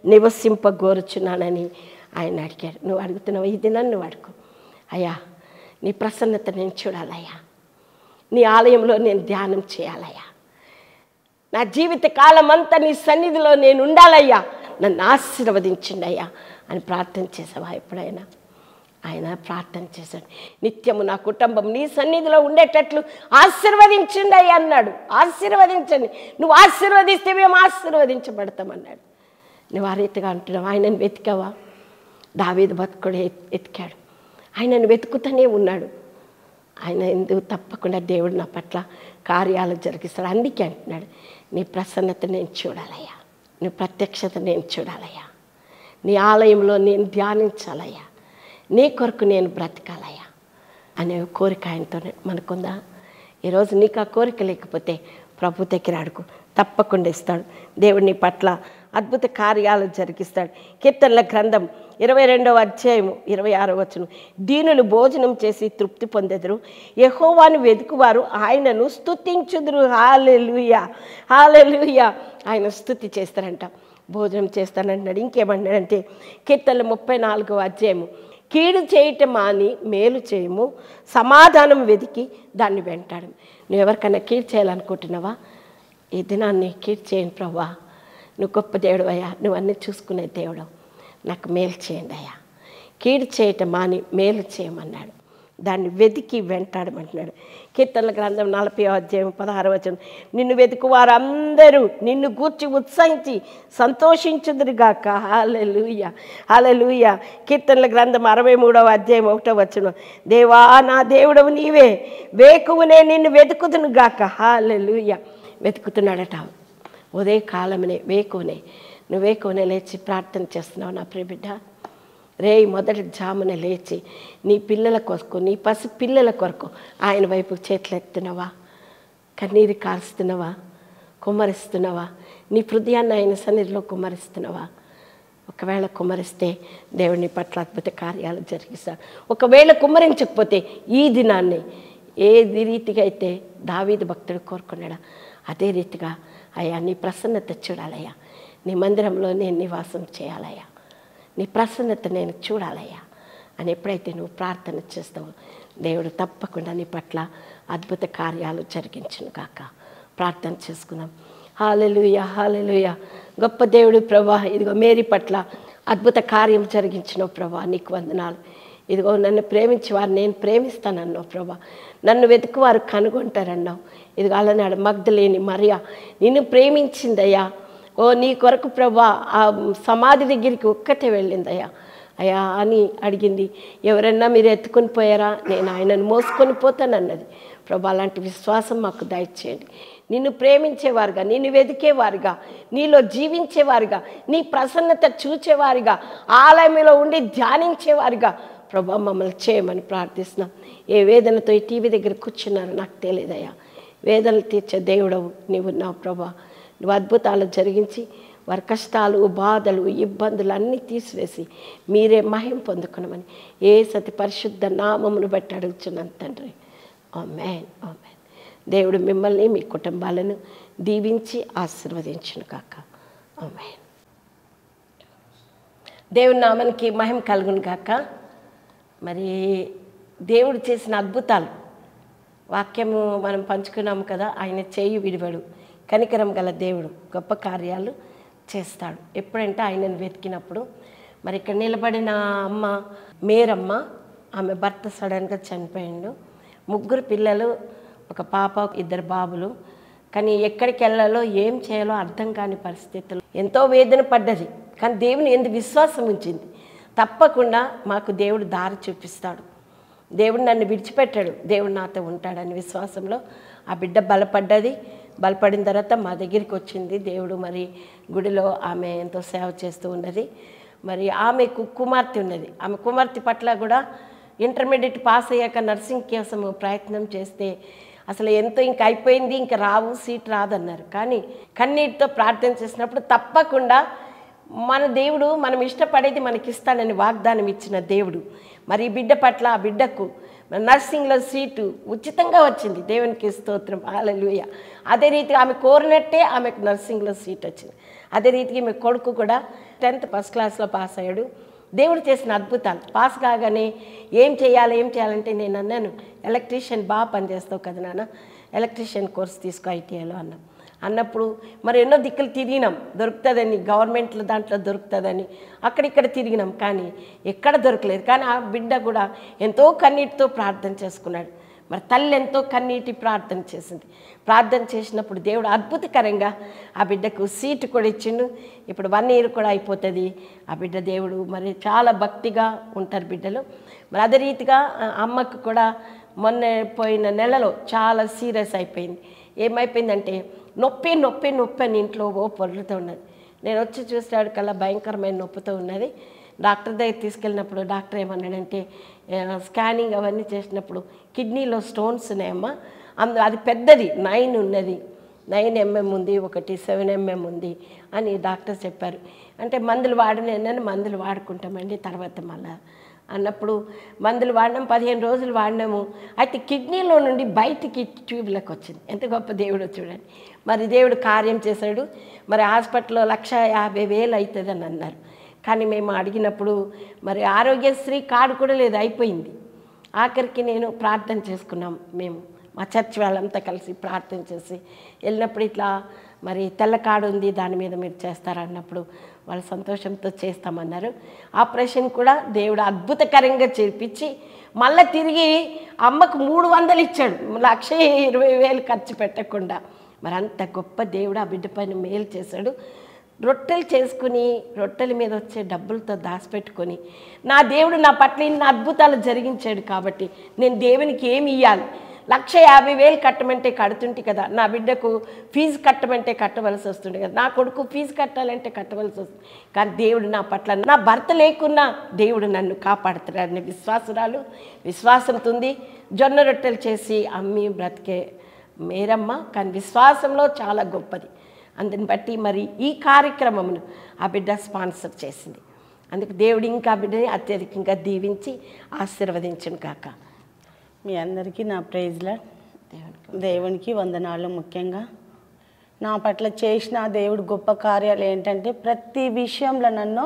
నివసింపగోరుచున్నానని ఆయన అడిగాడు. నువ్వు అడుగుతున్నావు, ఇది నన్ను అడుగు అయ్యా, నీ ప్రసన్నత నేను చూడాలయ్యా, నీ ఆలయంలో నేను ధ్యానం చేయాలయ్యా, నా జీవిత కాలం అంతా నీ సన్నిధిలో నేను ఉండాలయ్యా, నన్ను ఆశీర్వదించండి అయ్యా అని ప్రార్థన చేసావా ఎప్పుడైనా? ఆయన ప్రార్థన చేశాడు, నిత్యము నా కుటుంబం నీ సన్నిధిలో ఉండేటట్లు ఆశీర్వదించండి అయ్యా అన్నాడు. ఆశీర్వదించండి, నువ్వు ఆశీర్వదిస్తే మేము ఆశీర్వదించబడతామన్నాడు. నువ్వు ఆ రీతిగా అంటున్నావు. ఆయనను వెతికావా? దావీదు భక్తుడు వెతికాడు, ఆయనను వెతుకుతూనే ఉన్నాడు. ఆయన ఎందుకు తప్పకుండా దేవుడు నా పట్ల కార్యాలు జరిగిస్తాడు. అందుకే అంటున్నాడు, నీ ప్రసన్నత నేను చూడాలయ్యా, నీ ప్రత్యక్షత నేను చూడాలయ్యా, నీ ఆలయంలో నేను ధ్యానించాలయ్యా, నీ కొరకు నేను బ్రతకాలయ్యా అనే కోరిక ఆయనతో మనకుందా? ఈరోజు నీకు ఆ కోరిక లేకపోతే ప్రభు దగ్గర అడుగు, తప్పకుండా ఇస్తాడు. దేవుడు నీ పట్ల అద్భుత కార్యాలు జరిగిస్తాడు. కీర్తనల గ్రంథం ఇరవై రెండవ అధ్యాయము ఇరవై ఆరో వచనం, దీనులు భోజనం చేసి తృప్తి పొందెదరు, యెహోవాను వెతుకువారు ఆయనను స్తుతించుదురు. హల్లెలూయా, హల్లెలూయా. ఆయన స్తుతి చేస్తారంట, భోజనం చేస్తానంటున్నాడు. ఇంకేమన్నాడంటే కీర్తనల ముప్పై నాలుగవ అధ్యాయము, కీడు చేయటం మాని మేలు చేయము, సమాధానం వెతికి దాన్ని వెంటాడు. నువ్వు ఎవరికైనా కీడు చేయాలనుకుంటున్నావా? ఈ దినాన్ని కీడు చేయను ప్రభువా, నువ్వు గొప్ప దేవుడు అయ్యా, నువ్వు అన్నీ చూసుకునే దేవుడు, నాకు మేలు చేయండి అయ్యా. కీడు చేయటం మాని మేలు చేయమన్నాడు, దాన్ని వెతికి వెంటాడమంటున్నాడు. కీర్తనల గ్రంథం నలభై అధ్యాయం పదహారు వచనం, నిన్ను వెతుకు వారందరూ నిన్ను గూర్చి ఉత్సహించి సంతోషించుదురుగాక. హల్లెలూయా, హల్లెలూయా. కీర్తనల గ్రంథం అరవై మూడవ అధ్యాయం ఒకటో వచనం, దేవా నా దేవుడవు నీవే, వేకువనే నిన్ను వెతుకుదును గాక. హల్లెలూయా. వెతుకుతున్నాడట ఉదయ కాలమునే, వేకువనే. నువ్వు వేకువనే లేచి ప్రార్థన చేస్తున్నావు నా ప్రియబిడ్డ. రే మొదటి జామున లేచి నీ పిల్లల కొరకు, నీ పసి పిల్లల కొరకు ఆయన వైపు చేతులు ఎత్తున్నావా? కన్నీరు కారుస్తున్నావా? కుమ్మరిస్తున్నావా? నీ హృదయాన్ని ఆయన సన్నిధిలో కుమ్మరిస్తున్నావా? ఒకవేళ కుమ్మరిస్తే దేవుని పట్ల అద్భుత కార్యాలు జరిగిస్తాడు. ఒకవేళ కుమ్మరించకపోతే ఈ దినాన్ని ఏది రీతిగా అయితే దావీదు భక్తుడు కోరుకున్నాడా అదే రీతిగా అయ్యా నీ ప్రసన్నత చూడాలయ్యా, నీ మందిరంలో నేను నివాసం చేయాలయ్యా, నీ ప్రసన్నత నేను చూడాలయ్యా అని ఎప్పుడైతే నువ్వు ప్రార్థన చేస్తావో దేవుడు తప్పకుండా నీ పట్ల అద్భుత కార్యాలు జరిగించును గాక. ప్రార్థన చేసుకుందాం. హల్లెలూయా, హల్లెలూయా. గొప్ప దేవుడు ప్రభా, ఇదిగో మేరీ పట్ల అద్భుత కార్యం జరిగించినావు ప్రభా, నీకు వందనాలు. ఇదిగో నన్ను ప్రేమించి వారు నేను ప్రేమిస్తానన్నావు ప్రభా, నన్ను వెతుకు వారు కనుగొంటారన్నావు. ఇదిగో అలానాడు మగ్ధలేని మరియా నిన్ను ప్రేమించిందయ్యా. ఓ నీ కొరకు ప్రభా ఆ సమాధి దగ్గరికి ఒక్కటే వెళ్ళిందయ్యా. అయ్యా అని అడిగింది. ఎవరన్నా మీరు ఎత్తుకొని పోయారా? నేను ఆయనను మోసుకొని పోతానన్నది. ప్రభా అలాంటి విశ్వాసం మాకు దయచేయండి. నిన్ను ప్రేమించేవారుగా, నిన్ను వెతికేవారుగా, నీలో జీవించేవారుగా, నీ ప్రసన్నత చూచేవారుగా, ఆలయంలో ఉండి ధ్యానించేవారుగా ప్రభా మమ్మల్ని చేయమని ప్రార్థిస్తున్నాం. ఏ వేదనతో ఈ టీవీ దగ్గర కూర్చున్నారో నాకు తెలియదయ్యా. వేదనలు తీర్చే దేవుడవు నీవు ఉన్నావు ప్రభా. నువ్వు అద్భుతాలు జరిగించి వారి కష్టాలు, బాధలు, ఇబ్బందులు అన్నీ తీసివేసి మీరే మహిమ పొందుకున్నామని ఏ సతి పరిశుద్ధ నామమును బట్టి అడుగుచున్నాను తండ్రి. ఆమేన్, ఆమేన్. దేవుడు మిమ్మల్ని మీ కుటుంబాలను దీవించి ఆశీర్వదించును కాక. ఆమేన్. దేవుని నామానికి మహిమ కలుగును కాక. మరి దేవుడు చేసిన అద్భుతాలు వాక్యము మనం పంచుకున్నాము కదా. ఆయన చేయి విడివడు, కనికరం గల దేవుడు గొప్ప కార్యాలు చేస్తాడు ఎప్పుడంటే ఆయనను వెతికినప్పుడు. మరి ఇక్కడ నిలబడిన అమ్మ మేరమ్మ, ఆమె భర్త సడన్గా చనిపోయిండు. ముగ్గురు పిల్లలు, ఒక పాప, ఇద్దరు బాబులు. కానీ ఎక్కడికి వెళ్ళాలో ఏం చేయాలో అర్థం కాని పరిస్థితులు, ఎంతో వేదన పడ్డది. కానీ దేవుని ఎందు విశ్వాసం ఉంచింది. తప్పకుండా మాకు దేవుడు దారి చూపిస్తాడు, దేవుడు నన్ను విడిచిపెట్టాడు, దేవుడు నాతో ఉంటాడని విశ్వాసంలో ఆ బిడ్డ బలపడ్డది. బలపడిన తర్వాత మా దగ్గరికి వచ్చింది. దేవుడు మరి గుడిలో ఆమె ఎంతో సేవ చేస్తూ ఉన్నది. మరి ఆమెకు కుమార్తె ఉన్నది. ఆమె కుమార్తె పట్ల కూడా ఇంటర్మీడియట్ పాస్ అయ్యాక నర్సింగ్ కోసం ప్రయత్నం చేస్తే అసలు ఎంతో ఇంక అయిపోయింది, ఇంకా రావు, సీట్ రాదన్నారు. కానీ కన్నీటితో ప్రార్థన చేసినప్పుడు తప్పకుండా మన దేవుడు మనం ఇష్టపడేది మనకి ఇస్తానని వాగ్దానం ఇచ్చిన దేవుడు మరి ఈ బిడ్డ పట్ల, ఆ బిడ్డకు నర్సింగ్లో సీటు ఉచితంగా వచ్చింది. దేవునికి స్తోత్రం, హల్లెలూయా. అదే రీతిగా ఆమె కోరినట్టే ఆమెకు నర్సింగ్లో సీట్ వచ్చింది. అదే రీతిగా మీ కొడుకు కూడా టెన్త్ ఫస్ట్ క్లాస్లో పాస్ అయ్యాడు. దేవుడు చేసిన అద్భుతాలు. పాస్ కాగానే ఏం చేయాలి ఏం చేయాలంటే నేను అన్నాను, ఎలక్ట్రీషియన్ బాగా పనిచేస్తావు కదా నాన్న, ఎలక్ట్రీషియన్ కోర్స్ తీసుకో ఐటీఐలో అన్నాం. అన్నప్పుడు మరి ఎన్నో దిక్కులు తిరిగినాం, దొరుకుతుందని, గవర్నమెంట్లో దాంట్లో దొరుకుతుందని అక్కడిక్కడ తిరిగినాం. కానీ ఎక్కడ దొరకలేదు. కానీ ఆ బిడ్డ కూడా ఎంతో కన్నీటితో ప్రార్థన చేసుకున్నాడు. మరి తల్లి ఎంతో కన్నీటి ప్రార్థన చేసింది. ప్రార్థన చేసినప్పుడు దేవుడు అద్భుతకరంగా ఆ బిడ్డకు సీటు కూడా ఇచ్చిండు. ఇప్పుడు వన్ ఇయర్ కూడా అయిపోతుంది. ఆ బిడ్డ దేవుడు మరి చాలా భక్తిగా ఉంటారు బిడ్డలు. మరి అదే రీతిగా అమ్మకు కూడా మొన్న పోయిన నెలలో చాలా సీరియస్ అయిపోయింది. ఏమైపోయిందంటే నొప్పి నొప్పి నొప్పి అని ఇంట్లో ఓ పొర్లుతూ ఉన్నది. నేను వచ్చి చూసాడు కల్లా భయంకరమైన నొప్పితో ఉన్నది. డాక్టర్ దగ్గర తీసుకెళ్ళినప్పుడు డాక్టర్ ఏమన్నాడంటే స్కానింగ్ అవన్నీ చేసినప్పుడు కిడ్నీలో స్టోన్స్ ఉన్నాయమ్మా, అందు అది పెద్దది, నైన్ ఉన్నది, నైన్ ఎంఎం ఉంది, ఒకటి సెవెన్ ఎంఎం ఉంది అని డాక్టర్ చెప్పారు. అంటే మందులు వాడినని మందులు వాడుకుంటామండి తర్వాత మళ్ళా అన్నప్పుడు మందులు వాడినాం, పదిహేను రోజులు వాడినాము. అయితే కిడ్నీలో నుండి బయటికి ట్యూబ్లకు వచ్చింది. ఎంత గొప్ప దేవుడు చూడండి. మరి దేవుడు కార్యం చేశాడు. మరి హాస్పిటల్లో లక్ష యాభై వేలు అవుతుంది అని అన్నారు. కానీ మేము అడిగినప్పుడు మరి ఆరోగ్యశ్రీ కార్డు కూడా లేదు, అయిపోయింది. ఆఖరికి నేను ప్రార్థన చేసుకున్నాం. మేము మా చర్చ్ వాళ్ళంతా కలిసి ప్రార్థన చేసి వెళ్ళినప్పుడు ఇట్లా మరి తెల్ల కార్డు ఉంది, దాని మీద మీరు చేస్తారన్నప్పుడు వాళ్ళు సంతోషంతో చేస్తామన్నారు. ఆపరేషన్ కూడా దేవుడు అద్భుతకరంగా చేర్పించి మళ్ళీ తిరిగి అమ్మకు మూడు వందలు ఇచ్చాడు, లక్ష ఇరవై వేలు ఖర్చు పెట్టకుండా. మరి అంత గొప్ప దేవుడు ఆ బిడ్డ పైన మేలు చేశాడు. రొట్టెలు చేసుకుని రొట్టెల మీద వచ్చే డబ్బులతో దాచిపెట్టుకొని నా దేవుడు నా పట్ల ఇన్ని అద్భుతాలు జరిగించాడు కాబట్టి నేను దేవునికి ఏమి ఇవ్వాలి, లక్ష యాభై వేలు కట్టమంటే కడుతుంటే కదా, నా బిడ్డకు ఫీజు కట్టమంటే కట్టవలసి వస్తుంది కదా, నా కొడుకు ఫీజు కట్టాలంటే కట్టవలసి వస్తుంది. కానీ దేవుడు నా పట్ల, నా భర్త లేకున్నా దేవుడు నన్ను కాపాడుతాడని విశ్వాసురాలు, విశ్వాసంతో ఉంది. జొన్న రొట్టెలు చేసి అమ్మి బ్రతికే మేరమ్మ, కానీ విశ్వాసంలో చాలా గొప్పది. అందుని బట్టి మరి ఈ కార్యక్రమమును ఆ బిడ్డ స్పాన్సర్ చేసింది. అందుకు దేవుడు ఇంకా బిడ్డని అత్యధికంగా దీవించి ఆశీర్వదించును కాక. మీ అందరికీ నా ప్రైజ్లా దేవునికి వందనాలు. ముఖ్యంగా నా పట్ల చేసిన దేవుడు గొప్ప కార్యాలు ఏంటంటే ప్రతి విషయంలో నన్ను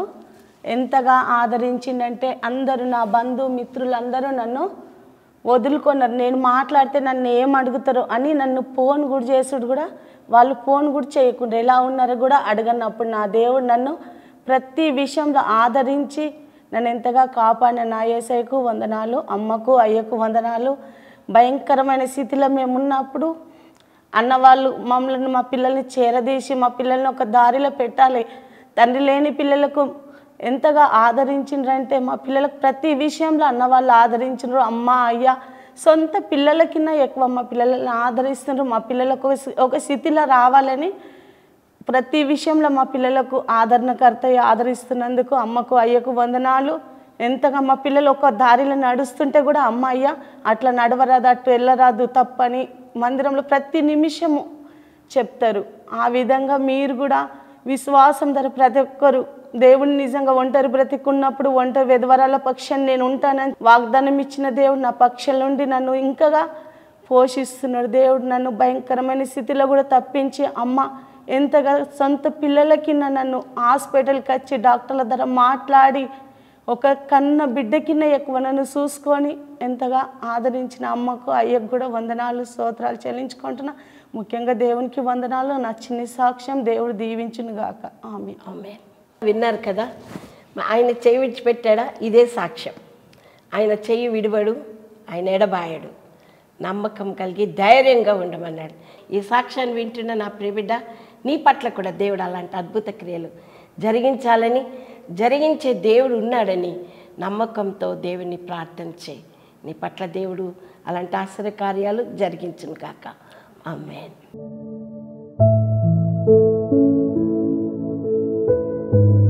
ఎంతగా ఆదరించిందంటే అందరూ నా బంధు మిత్రులందరూ నన్ను వదులుకున్నారు. నేను మాట్లాడితే నన్ను ఏం అడుగుతారో అని నన్ను ఫోన్ కూడా చేసుడు కూడా వాళ్ళు ఫోన్ కూడా చేయకుండా ఎలా ఉన్నారో కూడా అడగనప్పుడు నా దేవుడు నన్ను ప్రతి విషయంలో ఆదరించి నన్ను ఎంతగా కాపాడిన నా యేసయ్యకు వందనాలు, అమ్మకు అయ్యకు వందనాలు. భయంకరమైన స్థితిలో మేము ఉన్నప్పుడు అన్నవాళ్ళు మమ్మల్ని మా పిల్లల్ని చేరదీసి మా పిల్లల్ని ఒక దారిలో పెట్టాలి, తండ్రి లేని పిల్లలకు ఎంతగా ఆదరించిండ్రంటే మా పిల్లలకు ప్రతి విషయంలో అన్నవాళ్ళు ఆదరించారు. అమ్మ అయ్య సొంత పిల్లల కింద ఎక్కువ మా పిల్లలని ఆదరిస్తున్నారు. మా పిల్లలకు ఒక స్థితిలో రావాలని ప్రతి విషయంలో మా పిల్లలకు ఆదరణకర్త ఆదరిస్తున్నందుకు అమ్మకు అయ్యకు వందనాలు. ఎంతగా మా పిల్లలు ఒక దారిలో నడుస్తుంటే కూడా అమ్మ అయ్య అట్లా నడవరాదు, అటు వెళ్ళరాదు, తప్పని మందిరంలో ప్రతి నిమిషము చెప్తారు. ఆ విధంగా మీరు కూడా విశ్వాసం ధర ప్రతి ఒక్కరు దేవుని నిజంగా ఒంటరి బ్రతికున్నప్పుడు ఒంటరి విధవరాల పక్షాన్ని నేను ఉంటానని వాగ్దానం ఇచ్చిన దేవుడు నా పక్షం నుండి నన్ను ఇంకగా పోషిస్తున్నాడు. దేవుడు నన్ను భయంకరమైన స్థితిలో కూడా తప్పించి అమ్మ ఎంతగా సొంత పిల్లలకి నన్ను హాస్పిటల్కి వచ్చి డాక్టర్ల ధర మాట్లాడి ఒక కన్న బిడ్డ కింద ఎక్కువ నన్ను చూసుకొని ఎంతగా ఆదరించిన అమ్మకు అయ్యకు కూడా వందనాలు స్తోత్రాలు చెల్లించుకుంటున్నా. ముఖ్యంగా దేవునికి వందనాలు. నా చిన్ని సాక్ష్యం దేవుడు దీవించును గాక. ఆమె ఆమె విన్నారు కదా, ఆయన చెయ్యి విడిచిపెట్టాడా? ఇదే సాక్ష్యం. ఆయన చెయ్యి విడివడు, ఆయన ఎడబాయడు, నమ్మకం కలిగి ధైర్యంగా ఉండమన్నాడు. ఈ సాక్ష్యాన్ని వింటున్న నా ప్రియబిడ్డ, నీ పట్ల కూడా దేవుడు అలాంటి అద్భుత క్రియలు జరిగించాలని, జరిగించే దేవుడు ఉన్నాడని నమ్మకంతో దేవుని ప్రార్థన చేయి. నీ పట్ల దేవుడు అలాంటి ఆశ్చర్య కార్యాలు జరిగించును కాక. ఆమేన్.